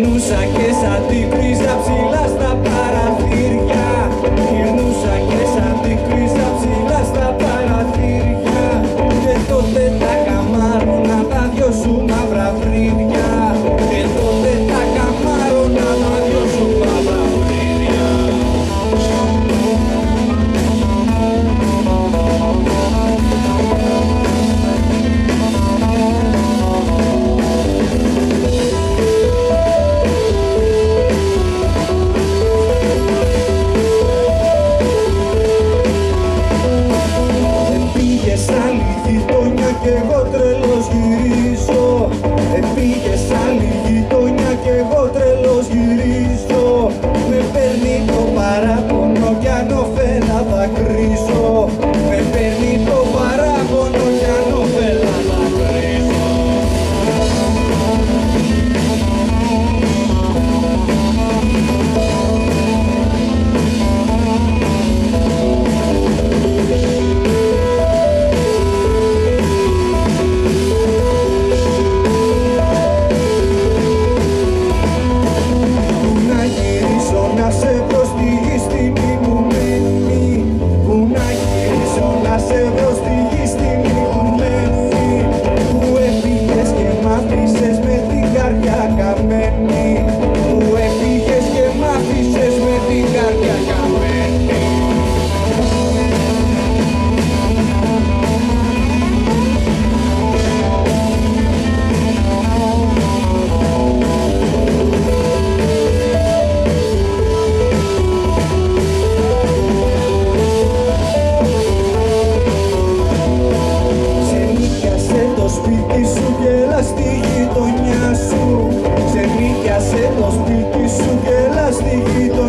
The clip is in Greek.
Γυρνούσα και σαν την κρίζα ψηλά στα παραθύρια. Γυρνούσα και σαν την κρίζα ψηλά στα παραθύρια. Και τότε τα καμάρωνα τα δυο σου μαύρα φρύδια. Και τότε τα καμάρωνα τα δυο σου μαύρα φρύδια. Κι εγώ τρελός γυρίζω. Πήγες άλλη γειτονιά κι εγώ τρελός γυρίζω. Με παίρνει το παράπονο κι αν ωφέλα δακρύζω. Με παίρνει το παράπονο κι αν ωφέλα δακρύζω. Στη γειτονιά σου, σε νίκιασε το σπίτι σου και έλα στη γειτονιά.